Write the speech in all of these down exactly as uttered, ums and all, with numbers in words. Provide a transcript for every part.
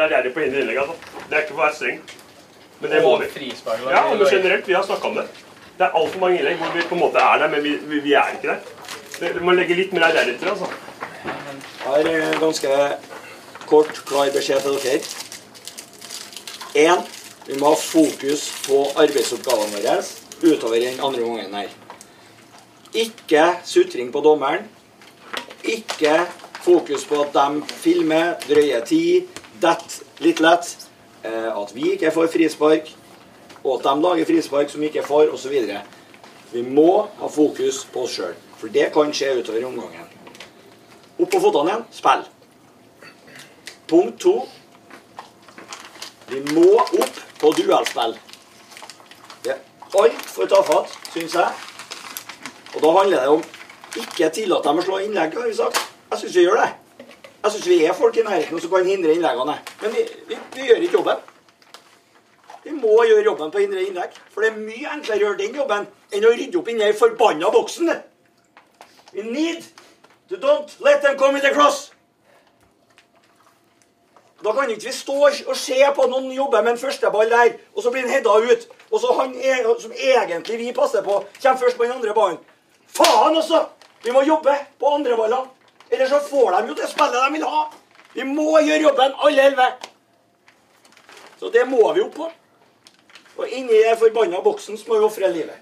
mer ærlig på hindre innlegg, altså. Det er ikke for å være streng. Men det må vi. Ja, og generelt, vi har snakket om det. Det er alt for mange innlegg hvor vi på en måte er der, men vi, vi, vi er ikke der. Vi må legge litt mer ærlig til, altså. Her er ganske kort, klar beskjed til dere. En, vi må ha fokus på arbeidsoppgavene våre utover den andre gangen her. Ikke sutring på dommeren. Ikke fokus på at de filmer, drøye tid, dett litt lett, at vi ikke får frispark, og at de lager frispark som ikke får, og så videre. Vi må ha fokus på oss selv, for det kan skje utover omgangen. Opp på fotene igjen, spill. Punkt to. Vi må opp på duellspill. Det er alt for tafatt, synes jeg. Og da handler det om ikke tillate dem å slå innlegg, har vi sagt. Jeg synes vi gjør det. Jeg synes vi er folk i nærheten som kan hindre innleggene. Men vi, vi, vi gjør ikke jobben. Vi må gjøre jobben på å hindre innlegg. For det er mye enklere å gjøre den jobben enn å rydde opp inn i den forbanna boksen. We need to don't let them come in the cross. Da kan ikke vi stå og se på noen jobbe med en førsteball der, og så blir den hedda ut, og så han som egentlig vi passer på, kommer først på den andre ballen. Faen også! Vi må jobbe på andre ballene. Ellers så får de jo det spillet de vil ha. Vi må gjøre jobben, alle elve. Så det må vi opp på. Og inni den forbanna boksen så må vi offre livet.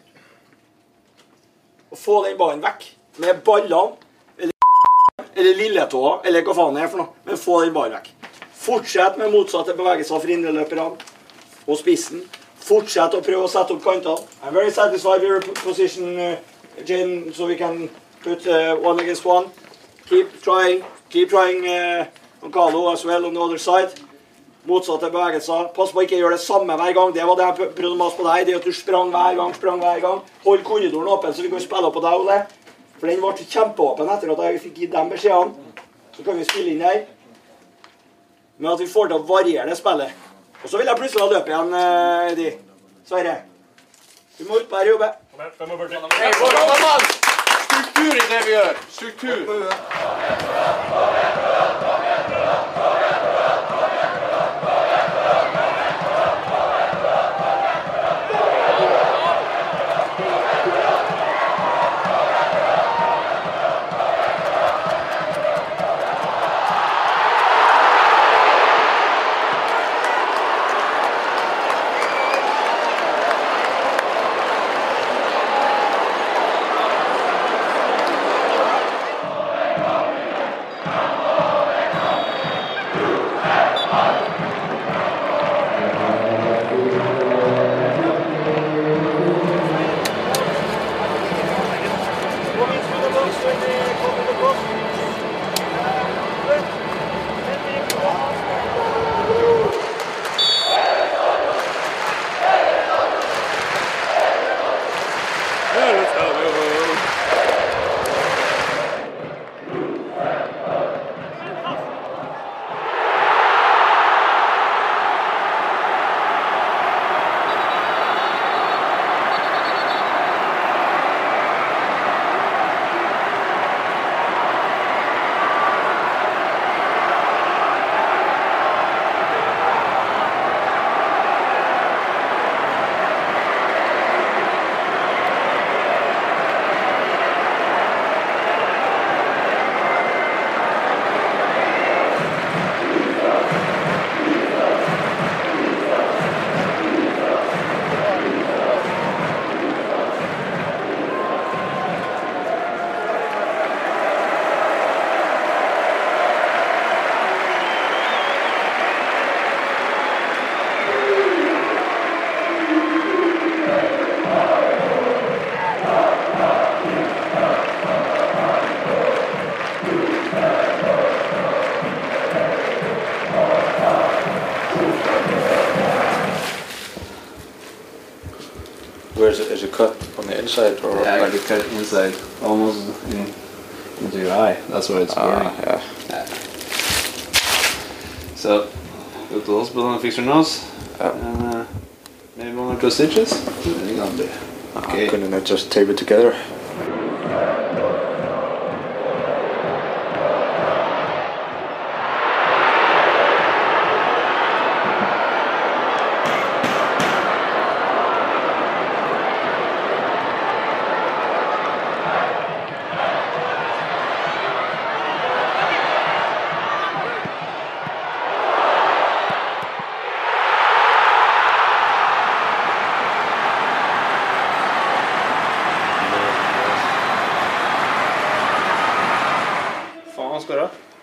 Og få den ballen vekk. Med ballene, eller eller lilletåa, eller hva faen det er for noe. Men få den ballen vekk. Fortsett med motsatte bevegelser for indreløperne og spissen. Fortsett å prøve å sette opp kantene. I'm very satisfied with your position, uh, Jane, so we can put uh, one against one. Keep trying, keep trying uh, on Carlo as well on the other side. Motsatte bevegelser. Pass på å ikke gjøre det samme hver gang. Det var det jeg prøvde å mase på deg. Det er at du sprang hver gang, sprang hver gang. Hold korridoren åpen så vi kan spille opp på deg, Ole. For den ble kjempeåpen etter at jeg fikk gitt dem beskjedene. Så kan vi spille inn her. Men at vi får til å variere det spillet. Og så vil jeg plutselig ha løp igjen, uh, Eddie. Sverre. Vi må ut på her og jobbe. Struktur i det vi gjør. Struktur. Where's it? Is it cut on the inside or yeah, like I could cut inside, almost in, into your eye. That's why it's burning. Uh, yeah. yeah. So, go to the hospital and fix your nose, yeah. and uh, maybe one or two stitches. Okay. Couldn't I just tape it together?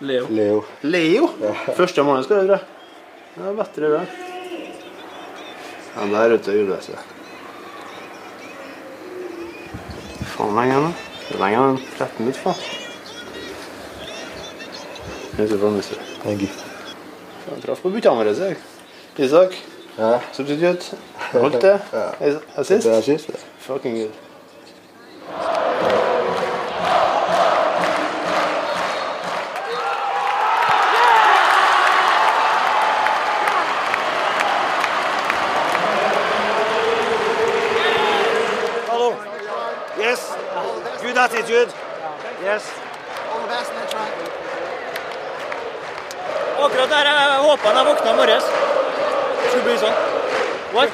Leo. Leo. Leo? Ja. Første måned skal du dra. Det er bedre det. Ja, der ute gjorde det seg. Faen lenge nå. Det er lenge enn tretten minutter, faen. Jeg tror faen visste det. Thank you. Jeg traff på byttene våre, jeg. Isak. Ja. Substitutt. Holdt det. Ja. Assist. Det er sist. Fucking good. Hello. Yes. Good attitude. Yes. Akkurat der jeg håpet jeg våkna i morges. Skulle bli sånn. What?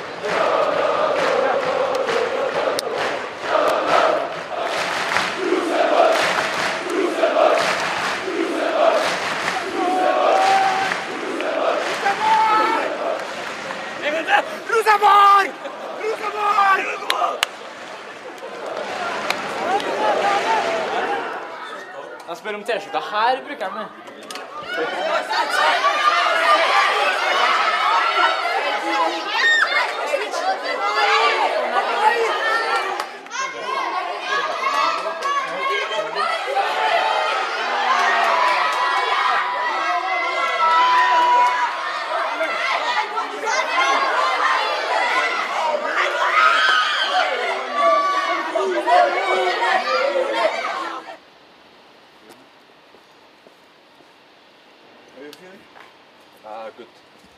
Rosenborg! Rosenborg! Jeg spør om t-skjorta her bruker jeg med. Ah, good.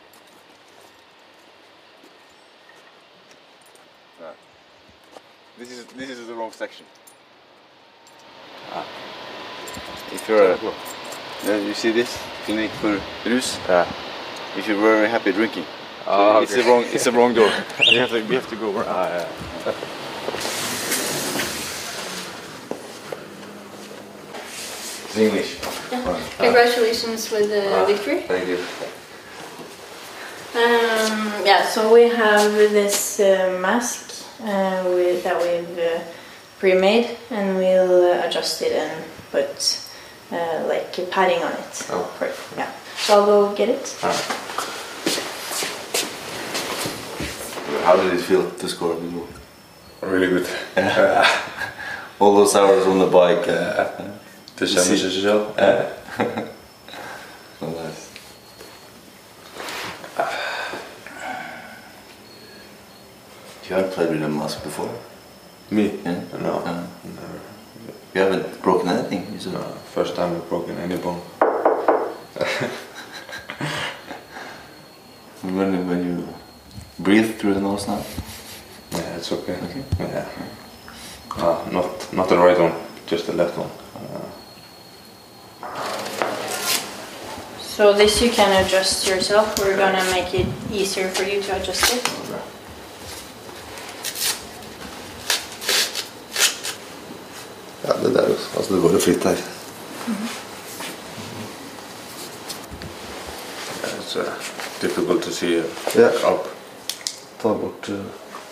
No. This is this is the wrong section. Ah. If you're, uh, you see this clinic for rus. Yeah. If you're very happy drinking, Ah, so okay. it's the wrong it's the wrong door. you have to you have to go around. Ah, ja. It's English. Congratulations with the Ah, victory. Thank you. Um, yeah, so we have this uh, mask uh, with, that we've uh, pre-made, and we'll uh, adjust it and put uh, like padding on it. Oh. For, yeah. So I'll go get it. Ah. How did it feel to score the goal? Really good. All those hours on the bike. Uh, to challenge yourself. Uh, so nice. You haven't played with a mask before? Me? Yeah? No, Uh, never. you haven't broken anything? You said? No, first time I've broken any bone. when, when you breathe through the nose now? Yeah, it's okay. Okay. Yeah. Ah, not not the right one, just the left one. Uh, So this you can adjust yourself. We're gonna make it easier for you to adjust it. Ja, det der, altså det går jo fritt her. it's uh, difficult to see uh, Yeah. up. Ta bort... Uh,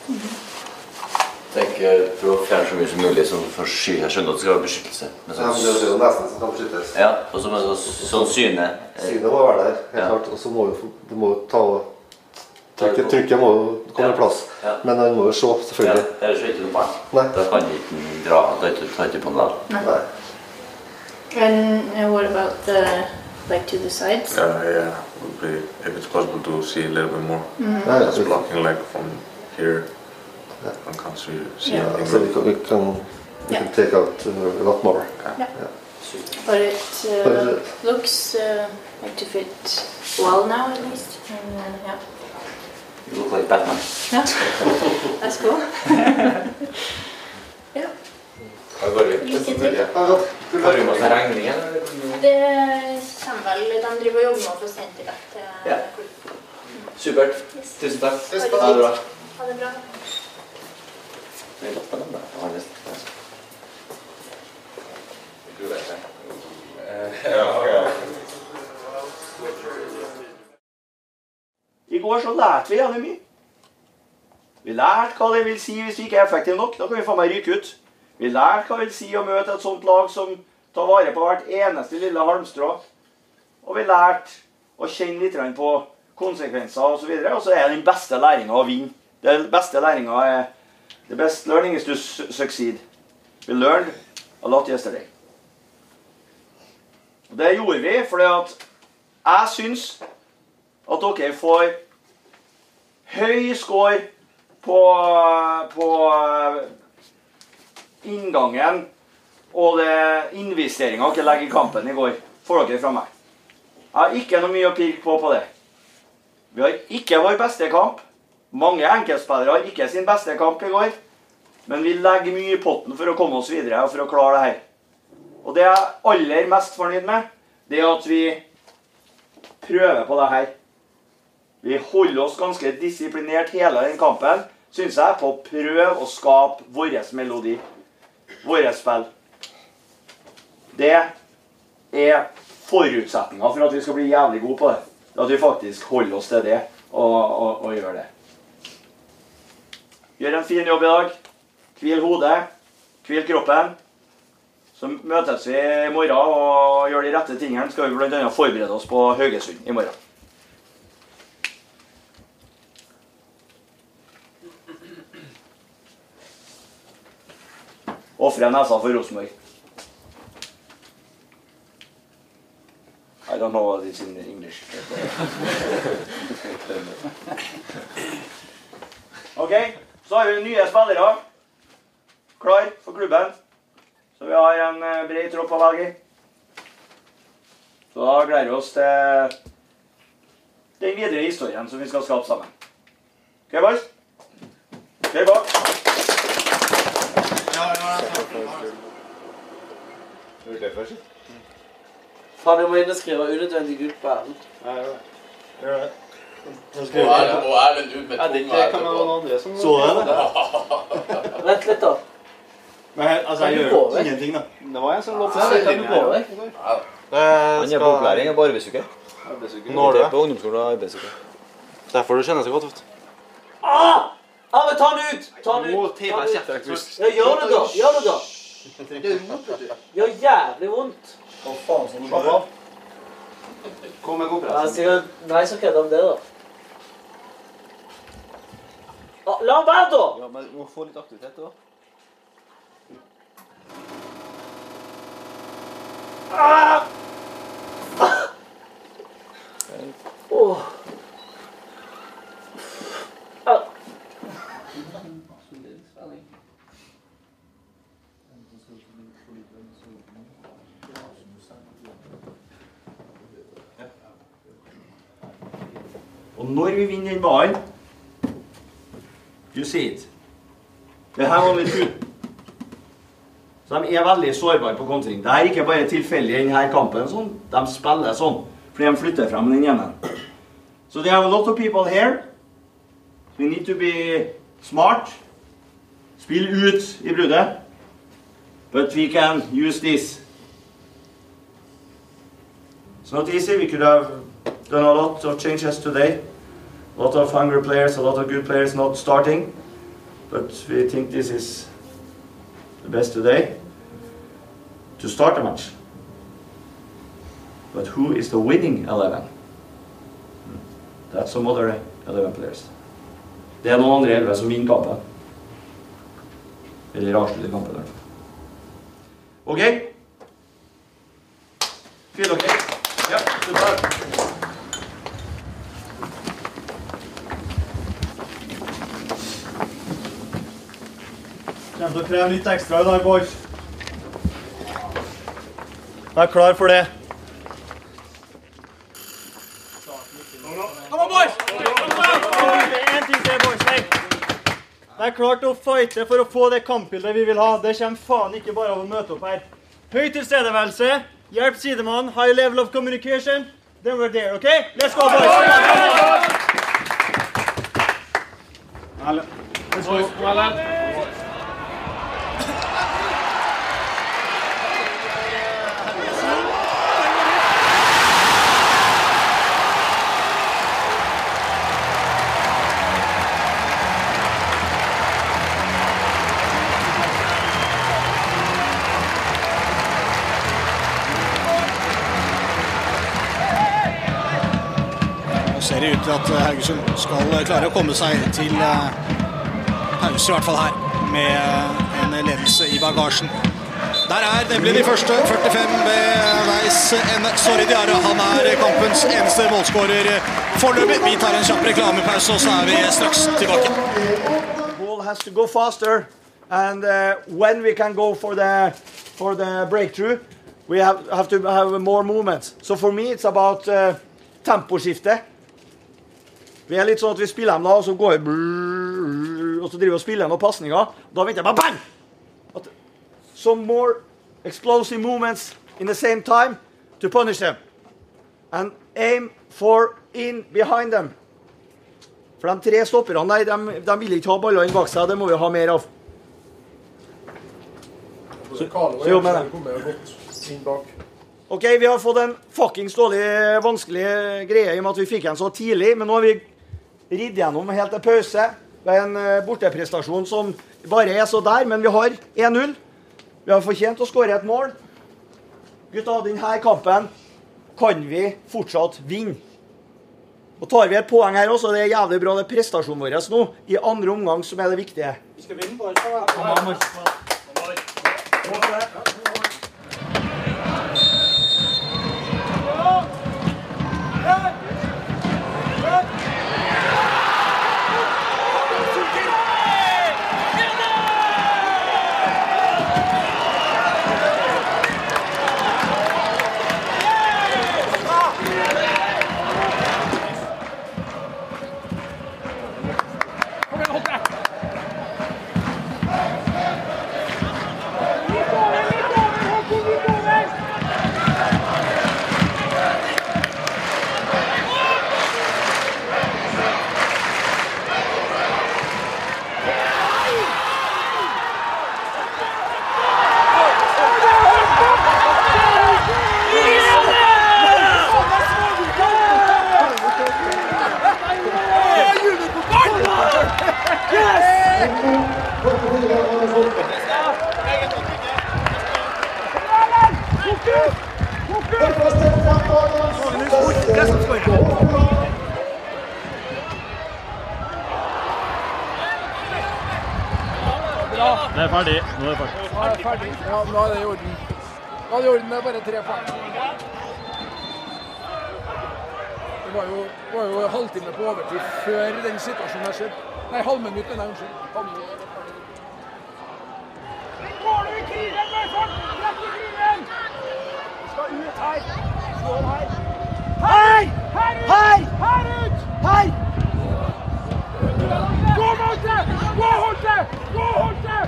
Tenk, prøv å fjerne så mye som mulig sånn for sky. Jeg skjønner at det skal være beskyttelse. Men ja, men det er jo nesten som kan beskyttes. ja, og så med så, sånn syne. Synet må være der, helt Ja. klart. Og så må du, du må ta... Trykket, trykket må jo komme Ja. i plass. Ja. Men han må jo se, Ja, selvfølgelig. det er så ikke noe barn. Nei. Da kan de ikke dra, da tar ikke på den der. Nei. And uh, what about the like to the sides? Yeah, yeah. Would be if it's possible to see a little bit more. Nei, Just altså, blocking like from here. Yeah. I can't see, see Yeah. anything. altså vi kan, vi kan, vi kan take out uh, a lot more. But it uh, But it- looks uh, like to fit well now at least. And, uh, yeah. You look like Batman. Yeah. That's cool. yeah. Hva går vi? Lykke til. Har du masse regninger? eller? Det kommer vel, de driver og jobber med å få sendt til deg til Ja. Supert. Yes. Tusen takk. Ha det Ha det bra. Ha det bra. Vi lapper den da. Jeg har lyst. I går så lærte vi gjerne mye. Vi lærte hva det vil si hvis vi ikke er effektive nok. Da kan vi få meg ryke ut. Vi lærte hva det vil si å møte et sånt lag som tar vare på hvert eneste lille halmstrå. og vi lærte å kjenne litt på konsekvenser og så videre, og så er den beste læringen å vinne. Den beste læringen er, the best learning is to succeed. We learned a lot yesterday. Og det gjorde vi fordi at jeg synes at dere får høy score på, på inngangen og det investeringen dere legger i kampen i går, får dere fra meg. Jeg har ikke noe mye å pirke på på det. Vi har ikke vår beste kamp. Mange enkeltspillere har ikke sin beste kamp i går, men vi legger mye i potten for å komme oss videre og for å klare det her. Og det jeg er aller mest fornøyd med, det er at vi prøver på det her. Vi holder oss ganske disiplinert hele den kampen, synes jeg, på å prøve å skape vår melodi, våre spill. Det er forutsetninger for at vi skal bli jævlig gode på det. At vi faktisk holder oss til det og, og, og gjør det. Gjør en fin jobb i dag. Hvil hodet, hvil kroppen. Så møtes vi i morgen og gjør de rette tingene. Skal vi blant annet forberede oss på Haugesund i morgen. Offre nesa for Rosenborg. I don't know what it's in English. Ok, så har vi nye spillere. Klar for klubben. Så vi har en bred tropp å velge. Så da gleder vi oss til den videre historien som vi skal skape sammen. Ok, boys? Ok, bak. Ja, ja, ja. Gjør du det først? Faen, jeg må inn og skrive unødvendig Gud på Erlend. Ja, gjør det. Gjør det. Og Erlend ut med tunga. Det kan være noen andre som... Så det, da? Vent litt da. Men altså, jeg gjør ingenting da. Det var en som lå på siden her. Han er på opplæring, jeg er på arbeidsuke. Når du er på ungdomsskolen og arbeidsuke. Derfor du kjenner seg godt, vet du. Ah! Ah, men ta den ut! Ta den ut! Nå teper jeg kjeften først. Ja, gjør det da! Gjør det da! Det gjør jævlig vondt. Hva faen som du slapp av? Kom med Ja, kompressen. sikkert nice å kødde om det da. Ah, la han være da! Ja, men vi må få litt aktivitet da. Ah! Åh. Ah. Og når vi vinner den ballen, you see it. Det her var litt kult. Så de er veldig sårbare på kontring. Det er ikke bare tilfeldig i denne kampen sånn. De spiller sånn, fordi de flytter frem den hjemme. So they have a lot of people here. We need to be smart. Spill ut i bruddet. But we can use this. It's not easy. We could have done a lot of changes today. A lot of hungry players, a lot of good players not starting. But we think this is the best today to start a match. But who is the winning eleven? That's some other eleven players. Det er noen andre elleve som vinner kampen. Eller avslutter kampen. Ok? Fint dere? Ja, super. Kommer til å kreve litt ekstra i dag, boys. Jeg er klar for det. Kom on, boys! En ting til, boys. Nei. Jeg er klar til å fighte for å få det kampbildet vi vil ha. Det kommer faen ikke bare av å møte opp her. Høy tilstedeværelse, hjelp sidemann, high level of communication. Then we're there, okay? Let's go, boys! Let's go. vi at Haugesund skal klare å komme seg til pause, i hvert fall her, med en ledelse i bagasjen. Der er nemlig de første førtifem ved veis ende. Sorry Diarra, han er kampens eneste målskårer foreløpig. Vi tar en kjapp reklamepause, og så er vi straks tilbake. Ball has to go faster, and uh, when we can go for the for the breakthrough, we have have to have more movements. So for me, it's about uh, temposkifte. Vi er litt sånn at vi spiller dem da, og så går vi, og så driver vi og spiller noen passninger. Da venter jeg bare bang! At, some more explosive movements in the same time to punish them. And aim for in behind them. For de tre stopperne der, de, de vil ikke ha ballene bak seg, det må vi ha mer av. Så, så jobb med det. Ok, vi har fått en fucking dårlig, vanskelig greie i og med at vi fikk en så tidlig, men nå har vi ridd gjennom helt til pause. Det er en borteprestasjon som bare er så der, men vi har en null. Vi har fortjent å skåre et mål. Gutta, denne kampen kan vi fortsatt vinne. Og tar vi et poeng her også, det er jævlig bra, det er prestasjonen vår nå, i andre omgang som er det viktige. Vi skal vinne bare. Det er ferdig. Nå er det ferdig. Nå er det ferdig. Ja, nå er det i orden. Nå er det i orden, det er bare tre poeng. Det var jo, var jo halvtime på overtid før den situasjonen har skjedd. Nei, halvminutt, nei, unnskyld. Halvminutt. Går du i krigen, Møyford? Rett i krigen! Vi skal ut her. Slå her. Her! Her ut! Her ut! Her! Gå, Holte! Gå, Holte! Gå, Holte!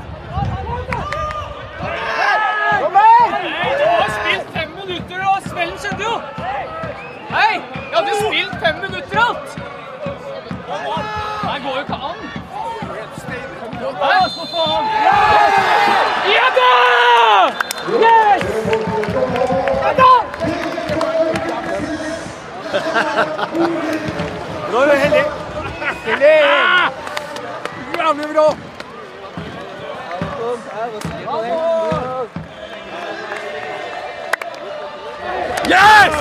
Kom her! Du har spilt fem minutter, og smellen skjedde jo! Hei! Jeg hadde spilt fem minutter alt! Det går jo ikke an! Hei, så faen! Ja da! Yes! Ja da! Nå er du heldig! Heldig! Jævlig bra! Yes!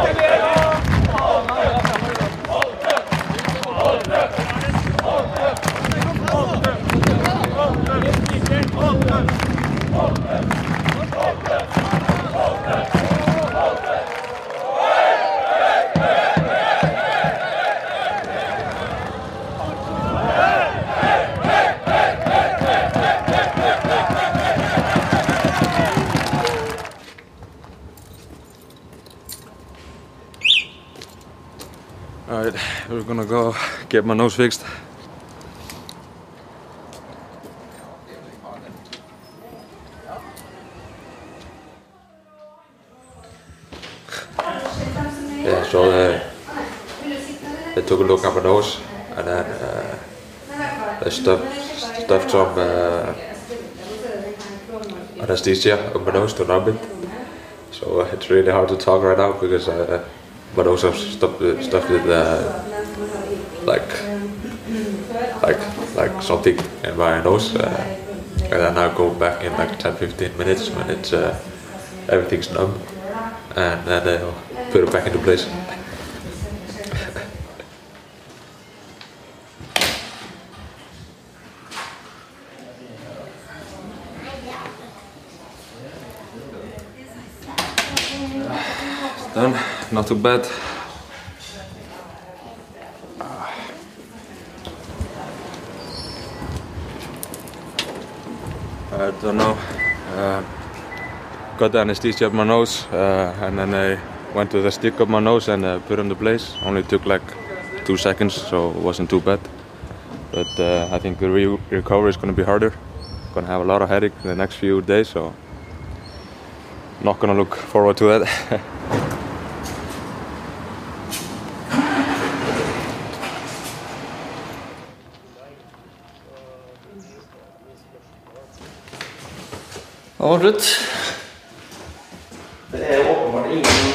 Alright, we're gonna go get my nose fixed. Yeah, so they, they took a look at my nose and then uh, they stuffed, stuffed some uh, anesthesia on my nose to numb it. So uh, it's really hard to talk right now because uh, my nose is stuffed, stuffed with uh, like like like something in my nose, uh, and then I'll go back in like ten to fifteen minutes when it's uh, everything's numb, and then they'll put it back into place. done. Not too bad. I don't know. Uh, got the anesthesia up my nose, uh, and then I went with a stick up my nose and uh, put it in place. Only took like two seconds, so it wasn't too bad. But uh, I think the re recovery is going to be harder. Going to have a lot of headache in the next few days, so not going to look forward to that. Det var slutt. Det er åpenbart ingen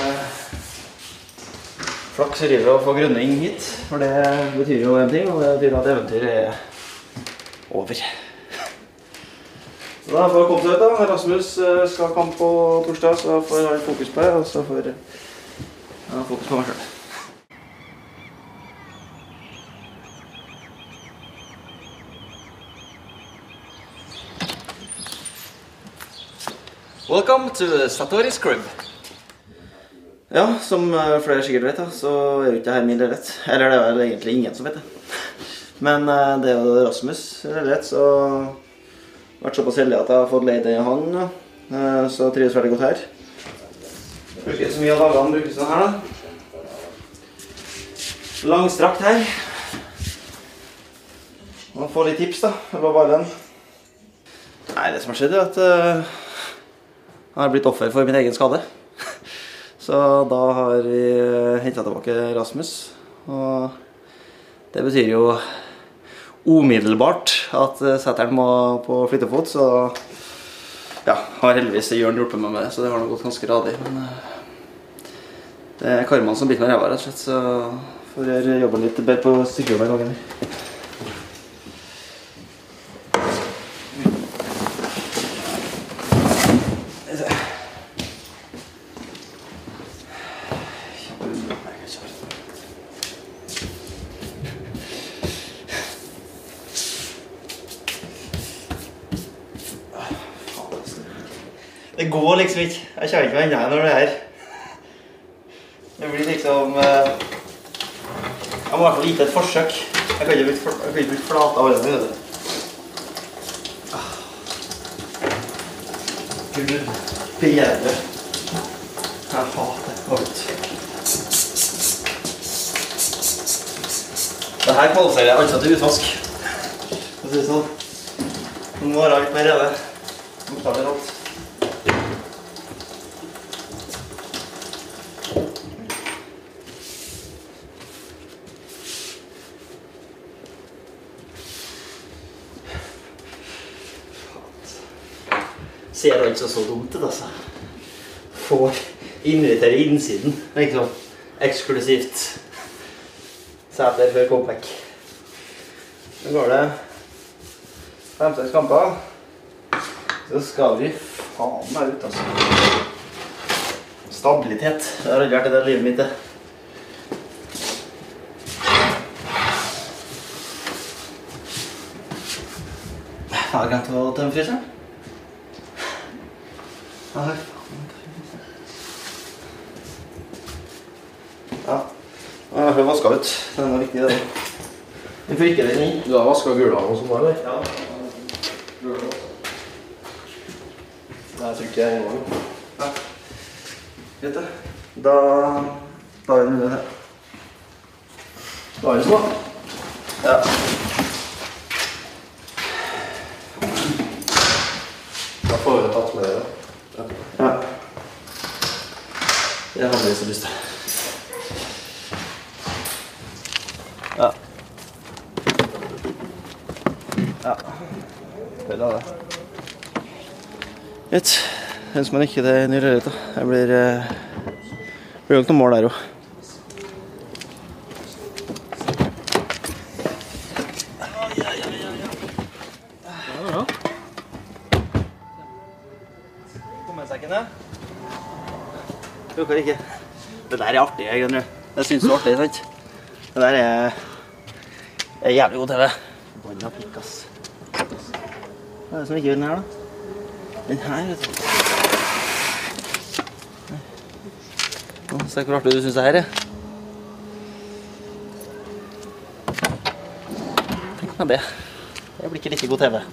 flaks i livet å få grunning hit, for det betyr jo en ting, og det betyr at eventyret er over. Så da får jeg komme til dette. Rasmus skal ha kamp på torsdag, så får jeg ha fokus på det, og så får jeg ha fokus på meg selv. Welcome to Satori's crib. Ja, som flere sikkert vet, da, så er jo ikke det her min leilighet. Eller det er vel egentlig ingen som vet det. Men det er jo Rasmus' leilighet, så jeg har vært såpass heldig at jeg har fått leid han, så jeg trives veldig godt her. Jeg bruker ikke så mye av dagene, bruker sånn her da. Langstrakt her. Man får litt tips da, på ballen. Nei, det som har skjedd er at jeg har blitt offer for min egen skade. Så da har vi hentet tilbake Rasmus. Og det betyr jo umiddelbart at setteren må på flyttefot, så ja, har heldigvis Jørn hjulpet meg med det, så det har nok gått ganske radig. Men det er karmaen som blir meg ræva, rett og slett, så får jeg jobbe litt bedre på stykker med gangen. Det går liksom ikke. Jeg kjenner ikke meg enda når det er. Det blir liksom... Jeg må i hvert fall gitt et forsøk. Jeg kan ikke bruke flata av det. Gud, bedre. Jeg hater alt. Det her kvalifiserer jeg altså til utvask. For å si det sånn. Nå må jeg litt mer rede. Bokstavlig talt. Ser altså så dumt ut, altså. Får invitere innsiden, liksom. Eksklusivt. Sæter før comeback. Nå går det femte kamper. Så skal vi faen meg ut, altså. Stabilitet. Det har aldri vært i det livet mitt, det. Jeg har glemt å tømme fryseren. Ja, jeg har vært vasket ut. Den er viktig, det. Vi får ikke den inn. Du har vasket gulene og sånn, eller? Ja. Det er trykker jeg en gang. Ja. Vet du? Da tar vi den under her. Da er det sånn, da. Ja. Da får vi tatt med det, da. Ja. Det hadde jeg så lyst til. Ja. Ja. Det er det. Vet, ønsker man ikke det nye røret da. Jeg blir... Det blir jo ikke noe mål der også. Bruker ikke. Det der er artig, jeg grunner. Det synes du er artig, sant? Det der er... er jævlig god T V. Banna pikk, ass. Hva er det som ikke gjør den her, da? Den her, vet du. Se hvor artig du synes det her er. Tenk meg det. Det blir ikke like god TV.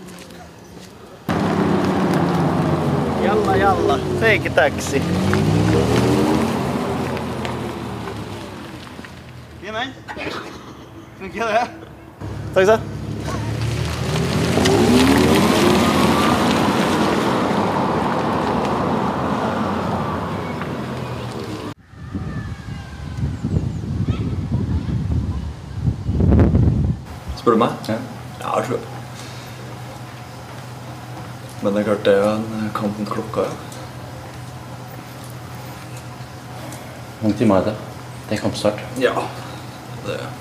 Jalla, jalla. Take a taxi. Fin, den. Funker det? Takk så. Spør du meg? Ja. Ja, jeg tror jeg. Men det er klart det er jo en kamp mot klokka, ja. Hvor mange timer er det? Det er kampstart. Ja, det er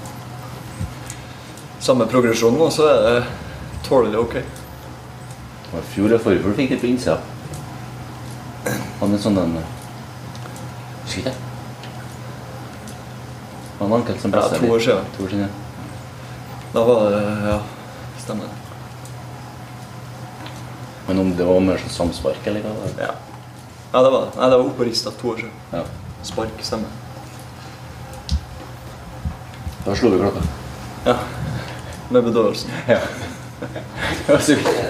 samme progresjonen, og så er det tålelig ok. Det var fjor og forrige fikk det på innsida. Han er sånn den... Husker ikke det? Han var anket som presset. Ja, to år siden. To år siden, ja. Da var det, ja, stemmer det. Men om det var mer sånn samspark, eller hva? Ja. Ja, det var det. Nei, det var oppe på Rista, to år siden. Ja. Spark, stemmer. Da slo du klokka. Ja, med bedøvelsen. Ja. Det var så vidt.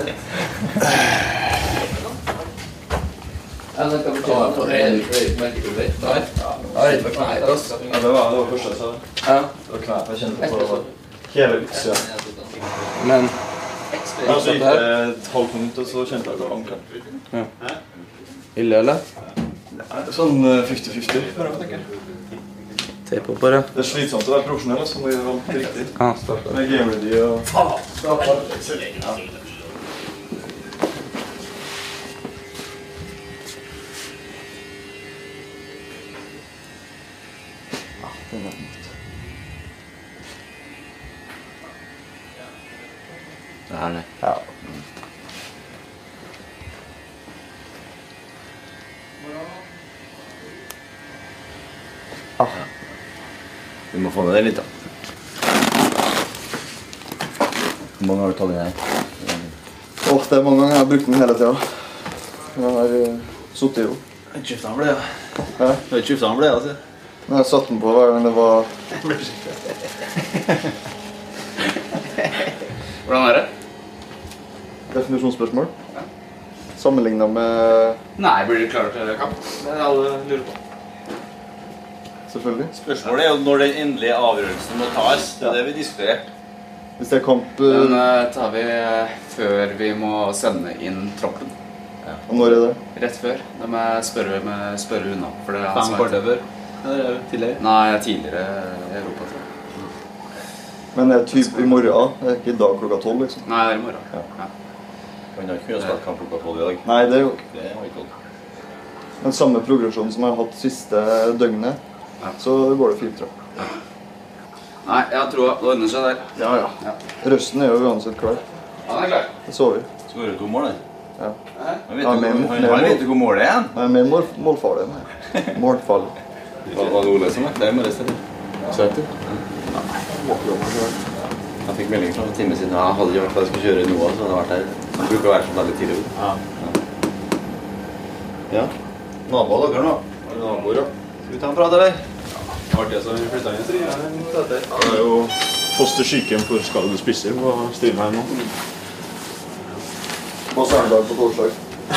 Ja, det kan vi ta på det. Er det ikke merkekulder? Nei. Ja, det er ikke knæet, altså. Ja, det var det første jeg sa. Ja. Det var knæet jeg kjente på. Det var hele utsida. Men... Ja, så gikk det et halvt minutt, og så kjente jeg det var ankeren. Ja. Ille, eller? Nei, sånn femti femti, bare jeg tenker. Tape opp bare. Det er slitsomt å være profesjonell, så må jeg gjøre alt riktig. Ja, start. Med game ready og... Faen! Ja. Det er godt. Det er det. Ja. Ah. Vi må få med det litt da. Hvor mange har du tatt inn her? Åh, det er mange ganger jeg har brukt den hele tiden. Jeg har uh, suttet jo. Jeg har ikke skiftet den ble, ja. Hæ? Jeg har ikke skiftet den ble, altså. Jeg har satt den på hver gang det var... Hvordan er det? Definisjonsspørsmål. Ja. Sammenlignet med... Nei, blir du klar til kamp? Det er alle lurer på. Selvfølgelig. Spørsmålet er jo når den endelige avgjørelsen må tas. Det er det vi diskuterer. Hvis det er kamp... Den uh, tar vi uh, før vi må sende inn troppen. Ja. Og når er det? Rett før. Da må jeg spørre, med, spørre unna. For det er Fem kvarter før? Eller tidligere? Nei, tidligere i Europa, tror jeg. Men det er typ i morgen, det er ikke i dag klokka tolv, liksom? Nei, det er i morgen. Ja. Ja. Men jeg har ikke kunnet spille kamp klokka tolv i dag. Nei, det er jo ikke. Det har ikke tolv. Den samme progresjonen som jeg har hatt siste døgnet, ja. Så går det fint, tror jeg. Ja. Nei, jeg tror det ordner seg der. Ja, ja. Ja. Røsten er jo uansett klar. Han er klar. Det så vi. Skårer to mål, det. Ja. Han vet jo hvor målet er igjen. Nei, mer mål, målfarlig. Målfarlig. Hva var det Ole som er? Det er med det stedet. Søt du? Jeg fikk melding fra en time siden. Jeg hadde ikke vært for jeg skulle kjøre noe, så hadde jeg vært her. Jeg bruker å være sånn veldig tidlig. Ja. Ja. Naboer dere nå? Har du naboer, ja? Skal vi ta en prat, eller? Det var det som vi flyttet inn, sier jeg. Ja, det er jo foster sykehjem for skadede spisser på Styrheim nå. Hva er det dag på torsdag?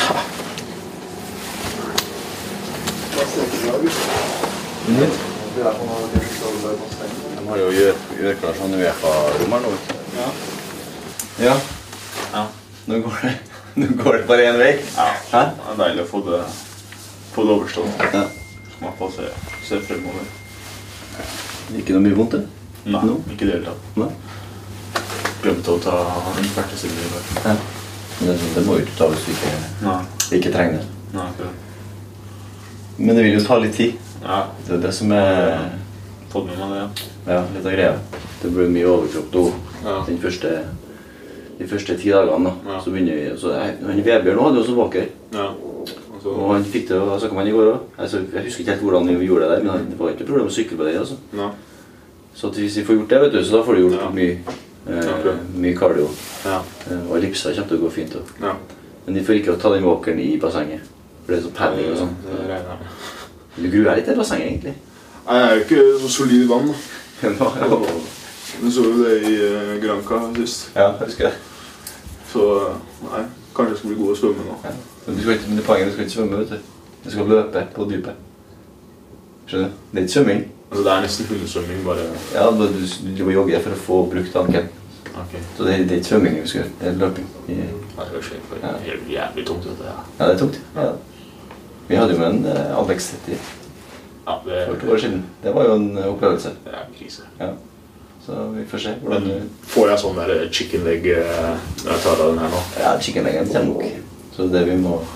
De har jo gjør klart sånn UEFA-rommer nå. Ja. Ja. Ja. Nå går det, nå går det bare en vei. Ja. Hæ? Det er deilig å få det, få det overstått. Ja. Så man får se, se fremover. Ikke noe mye vondt, det? Nei, no? Ikke det hele tatt. Nei. Glemte å ta en smertestillende i dag. Ja. Men det, det må jo ikke ta hvis du ikke, ikke trenger det. Nei, ikke det. Men det vil jo ta litt tid. Ja. Det er det som er... Fått med meg det, ja. Ja, litt av greia. Det blir mye overkropp da. Ja. Den første, de første ti dagene da. Ja. Så begynner vi... Så, han Vebjørn nå hadde jo så vakker. Ja. Så... Og han fikk det, og snakket med han i går også. Altså, jeg husker ikke helt hvordan vi gjorde det der, men det var ikke problem å sykle på det, altså. Ja. Så hvis vi får gjort det, vet du, så da får du gjort ja. mye, eh, okay. mye cardio. Ja. Og ellipser kommer til å gå fint også. Ja. Men de får ikke ta den walkeren i bassenget. For det er så padding og sånn. Ja, det regner jeg. Du gruer deg litt til bassenget, egentlig. Nei, jeg er jo ikke så solid i vann, da. Du så jo det i uh, Granca sist. Ja, jeg husker det. Så, nei, kanskje jeg skal bli god å svømme nå. Ja. Men du skal ikke, men det poenget, du skal ikke svømme, vet du. Du skal løpe på dypet. Skjønner du? Det er ikke svømming. Altså, det er nesten hundesvømming, bare... Ja, du, du, du må jogge for å få brukt anken. Ok. Så det, det er ikke svømming vi skal gjøre, det er løping. I, ja, det er skjent, for det er jævlig tungt, dette her. Ja, det er tungt. Ja. Vi hadde jo med en uh, Alex tretti ja, det... for to år siden. Det var jo en uh, opplevelse. Det er en krise. Ja. Så vi får se hvordan... Men får jeg sånn der chicken leg uh, når jeg tar av den her nå? Ja, chicken leggen kommer nok. Så det vi må...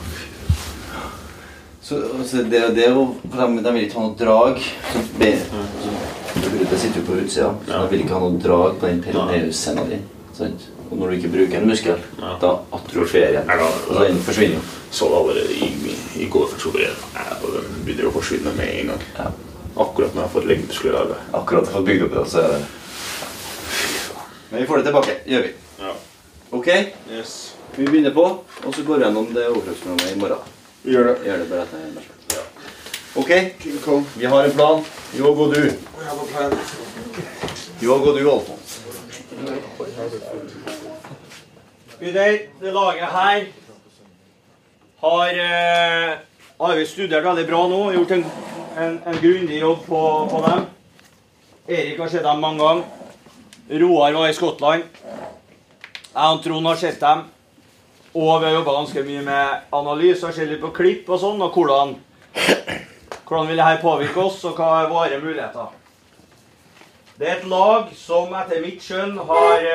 Så, så det, det er jo, for de, de vil ikke ha noe drag, så, be, så det sitter jo på utsida, så ja. De vil ikke ha noe drag på den perineus-scenen din, sant? Og når du ikke bruker en muskel, ja. Da atroferer den, ja, og den forsvinner jo. Så det allerede i, i går, tror jeg, og den begynner å forsvinne med en gang. Ja. Akkurat når jeg har fått leggemuskler i arbeid. Akkurat når jeg har fått bygd opp det, så er det... Men vi får det tilbake, gjør vi. Ja. Ok? Yes. Vi begynner på, og så går vi gjennom det overførsprogrammet i morgen. Vi gjør det. Vi gjør det bare etter meg selv. Ja. Ok, vi har en plan. Jo, gå du. Jeg har en plan. Jo, gå du, Alfons. Gutter, det laget her har, eh, har vi studert veldig bra nå, gjort en, en, en grundig jobb på, på dem. Erik har sett dem mange ganger. Roar var i Skottland. Jeg og Trond har sett dem. Og vi har jobbet ganske mye med analyse og ser litt på klipp og sånn, og hvordan, hvordan vil dette påvirke oss, og hva er våre muligheter. Det er et lag som etter mitt skjønn har,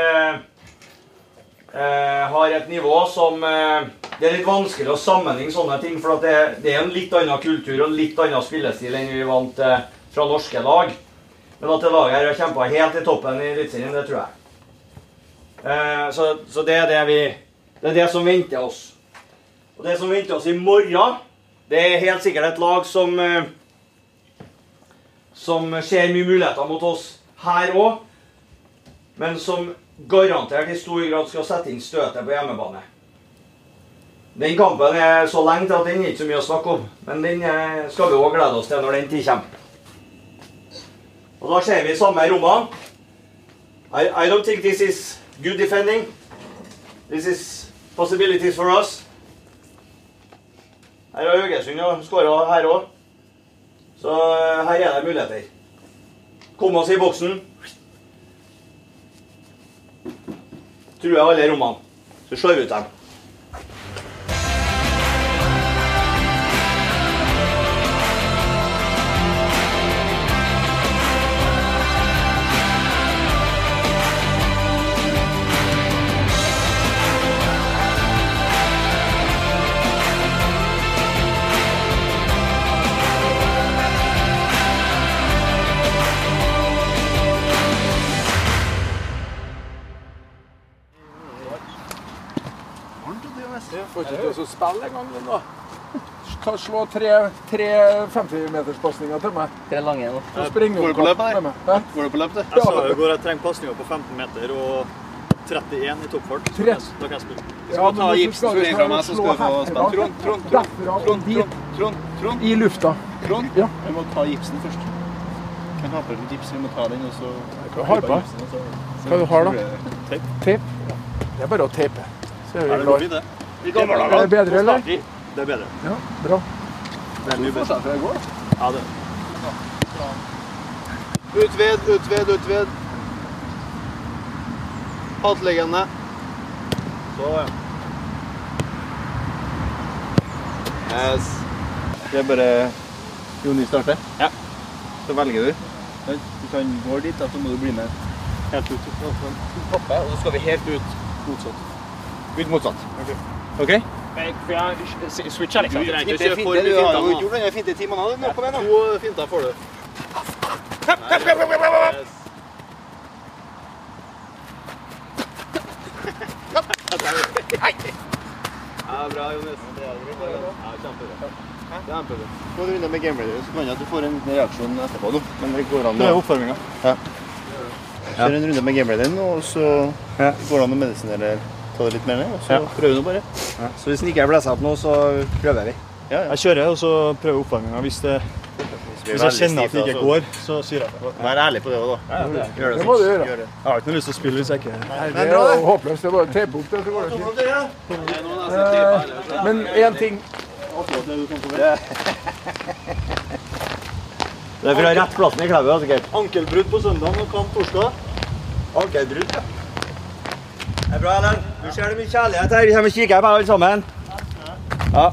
eh, har et nivå som eh, det er litt vanskelig å sammenligne sånne ting, for at det, det er en litt annen kultur og litt annen spillestil enn vi er vant til fra norske lag. Men at det laget her har kjempet helt i toppen i Eliteserien, det tror jeg. Eh, så, så det er det vi... Det er det som venter oss. Og det som venter oss i morgen, det er helt sikkert et lag som, som ser mye muligheter mot oss her også, men som garantert i stor grad skal sette inn støtet på hjemmebane. Den kampen er så lenge til at den er ikke så mye å snakke om, men den skal vi også glede oss til når den tid kommer. Og da ser vi samme rommene. I, I don't think this is good defending. This is possibilities for us. Her har Haugesund og skåret her også. Så her er det muligheter. Kom oss i boksen. Tror jeg alle rommene. Så slår vi ut dem. Får ikke til å spille en gang nå. Ta, slå tre, tre femti-meterspasninger til meg. Tre lange nå. Så springer Går du på løp her? Hæ? Går du på løp det? Ja, så går jeg trenger pasninger på femten meter og trettien i toppfart. Tre. Da kan jeg spille. Du skal ta gipsen som er fra meg, så skal du få spille. Trond, Trond, Trond, Trond, Trond, Trond, Trond. I lufta. Trond, ja. Vi må ta gipsen først. Kan ha på litt gips, vi må ta den, og så... Hva har på? Hva du har da? Teip. Teip? Det er bare å teipe. Så er vi klar. Det er det bedre, eller? Det er bedre. Ja, bra. Det er mye bedre. Det går. Ja, det. Utved, utved, utved. Haltliggende. Så, ja. Yes. Det er bare Joni starter. Ja. Så velger du. Du kan gå dit, da, så må du bli med. Helt ut. Hoppe, og så skal vi helt ut motsatt. Ut motsatt. Ok. Ok? For jeg switcher liksom. Du trenger ikke å kjøre for mye finter. Du har jo gjort denne finte timene. Nå, kom igjen da. To finter får du. Hopp, hopp, hopp, hopp, hopp. Hei! Ja, bra, Jonas. Ja, kjempebra. Kjempebra. Gå en runde med gameplay, så kan jeg at du får en reaksjon etterpå, nå. Men det går an. Det er oppvarmingen. Ja. Kjør en runde med gameplay den, og så går det an å medisinere. Ta det litt mer ned, og så ja. Prøver du bare. Ja. Så hvis den ikke er blæset opp nå, så prøver vi. Ja, ja. Jeg kjører, og så prøver oppvarmingen. Hvis det blir Hvis jeg veldig kjenner at det stivt, ikke altså. går, så sier jeg det. Vær ærlig på det også, da. Ja, det, er- Gjør det, Det må du sånn. gjøre. Gjør det. Jeg har ikke noe lyst til å spille hvis jeg ikke... Nei, det er jo håpløst. Det er bare å tepe opp det, så går det fint. Eh, Men en ting... Det er fra rett plassen i Klæbu, sikkert. Ankelbrudd på søndag og kamp torsdag. Ankelbrudd, ja. Det er bra, Ellen. Du ser det mye kjærlighet her. Vi kommer og kikker på alle sammen. Ja.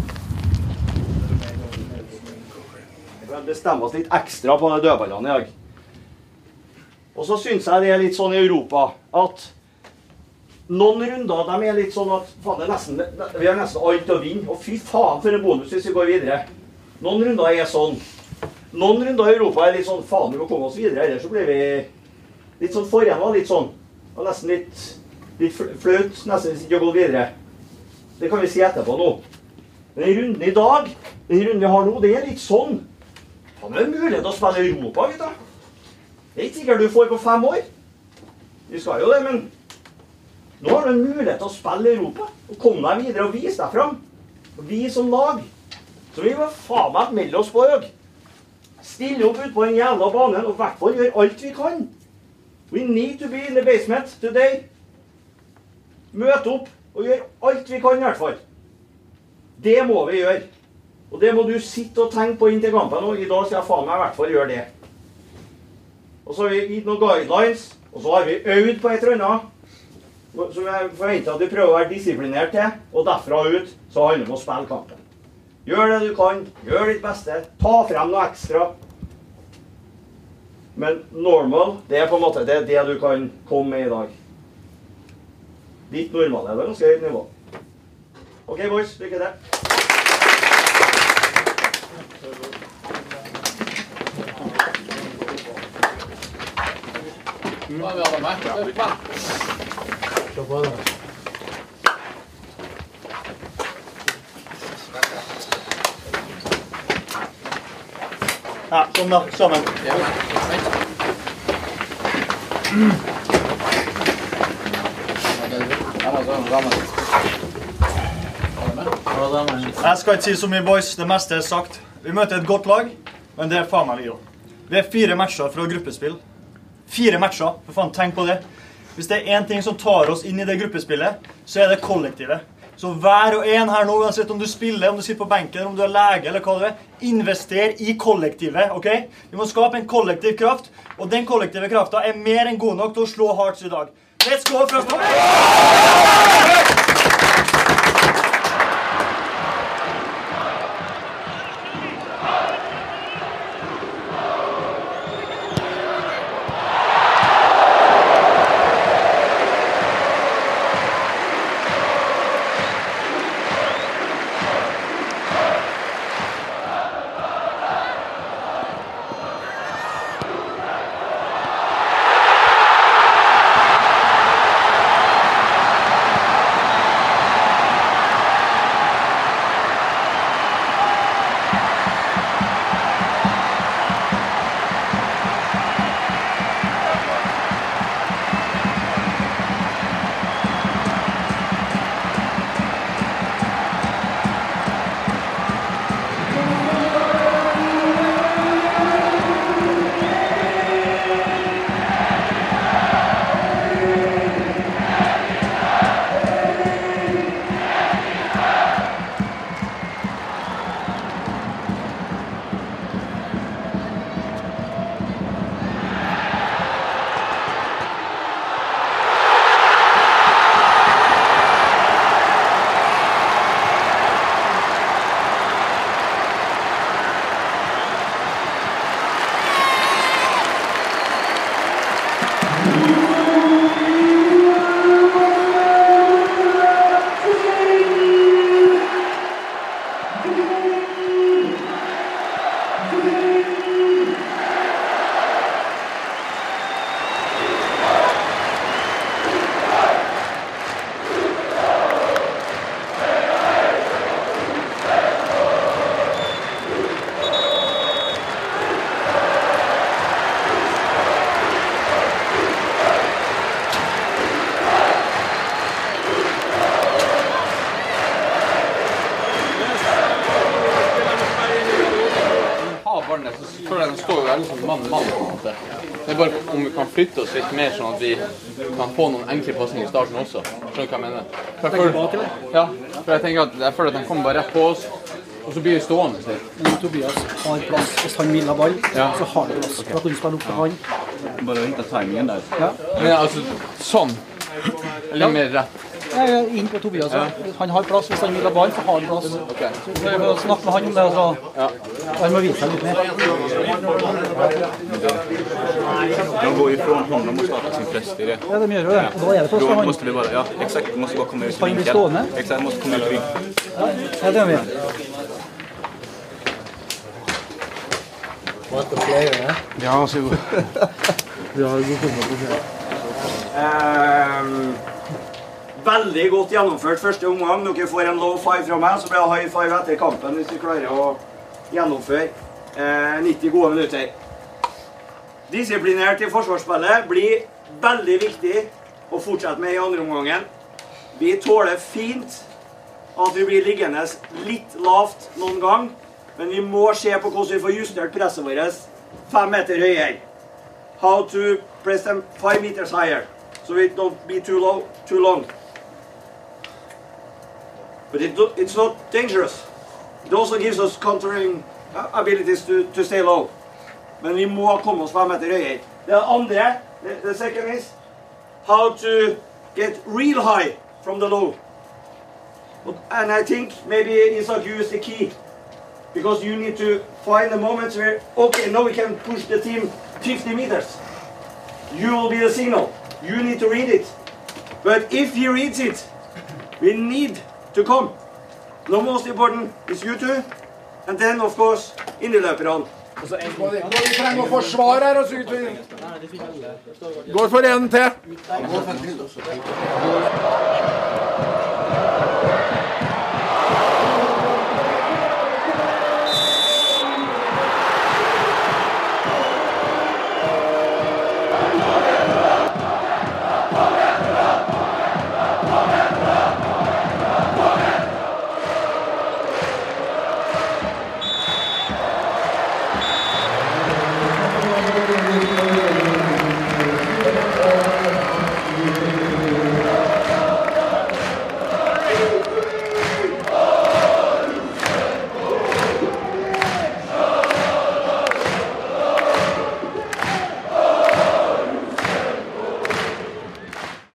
Vi bestemmer oss litt ekstra på de dødballene i dag. Og så synes jeg det er litt sånn i Europa at noen runder, de er litt sånn at faen, det er nesten, vi har nesten alt å vinne. Og fy faen for en bonus hvis vi går videre. Noen runder er sånn. Noen runder i Europa er litt sånn, faen, vi må komme oss videre, ellers så blir vi litt sånn forrige var litt sånn. Og nesten litt, litt flaut, nesten hvis ikke å gå videre. Det kan vi si etterpå nå. Men den runden i dag, den runden vi har nå, det er litt sånn. Han har mulighet til å spille i Europa, vet du. Det er ikke sikkert du får på fem år. Du skal jo det, men nå har du en mulighet til å spille i Europa. Og komme deg videre og vise deg frem. Og vi som lag, så vi må faen meg melde oss på høy. Stille opp ut på den jævla banen, og i hvert fall gjøre alt vi kan. We need to be in the basement today. Møte opp og gjøre alt vi kan i hvert fall. Det må vi gjøre. Og det må du sitte og tenke på inn til kampen, og i dag skal jeg faen meg i hvert fall gjøre det. Og så har vi gitt noen guidelines, og så har vi øvd på et eller annet, som jeg forventer at du prøver å være disiplinert til, og derfra ut så handler det om å spille kampen. Gjør det du kan, gjør ditt beste, ta frem noe ekstra. Men normal, det er på en måte det, det du kan komme med i dag. Ditt normale er det ganske høyt nivå. Ok, boys, lykke til. Hva er vi alle med? Se på det. Ja, sånn da, sammen. Jeg skal ikke si så mye, boys. Det meste er sagt. Vi møter et godt lag, men det er faen meg vi også. Vi er fire matcher fra gruppespill. Fire matcher, for faen, tenk på det. Hvis det er en ting som tar oss inn i det gruppespillet, så er det kollektivet. Så hver og en her nå, uansett om du spiller, om du sitter på benken, om du er lege eller hva du er, invester i kollektivet, ok? Vi må skape en kollektiv kraft, og den kollektive kraften er mer enn god nok til å slå Hearts i dag. Let's go fra start! mann mann på en måte. Det er bare om vi kan flytte oss litt mer sånn at vi kan få noen enkle pasninger i starten også. Skjønner du hva jeg mener? For jeg føler, ja, for jeg tenker at jeg føler at de kommer bare rett på oss, og så blir vi stående. Men Tobias har plass. Hvis han vil ha ball, ja. så har han plass. For at du spiller opp for han. Bare å hitte timingen der. Ja. Men altså, sånn. Litt mer rett. Jeg er inn på Tobias. Ja. Han har plass. Hvis han vil ha ball, så har han plass. Okay. Så vi må snakke med han om det. Altså. Ja. Han må vise seg litt mer. De går ifrån honom och startar sin pressstyrka. Ja, de gör det. Och då är det först Då han. måste vi bara, ja, exakt, vi måste bara komma ut i Han blir stående. Exakt, måste komma ut i vinkeln. Ja, det gör vi. Måste playa, ja? Ja, så god. Vi har god kommet på det. Um, veldig godt gjennomført første omgang. Dere får en low five fra meg, så blir det high five etter kampen hvis vi klarer å gjennomføre eh, nitti gode minutter. Disiplinert i forsvarsspillet blir veldig viktig å fortsette med i andre omgangen. Vi tåler fint at vi blir liggende litt lavt noen gang, men vi må se på hvordan vi får justert presset vårt fem meter høyere. How to press them five meters higher, so it don't be too low, too long. But it do, it's not dangerous. It also gives us countering abilities to, to stay low. Men vi må komme oss fem meter høyere. Det andre, the, the second is how to get real high from the low. And I think maybe Isak used the key. Because you need to find the moments where, okay, now we can push the team fifty meters. You will be the signal. You need to read it. But if he reads it, we need to come. The most important is you two, and then of course, inneløperne. Vi trenger å forsvare her, og så ut vi går for en til.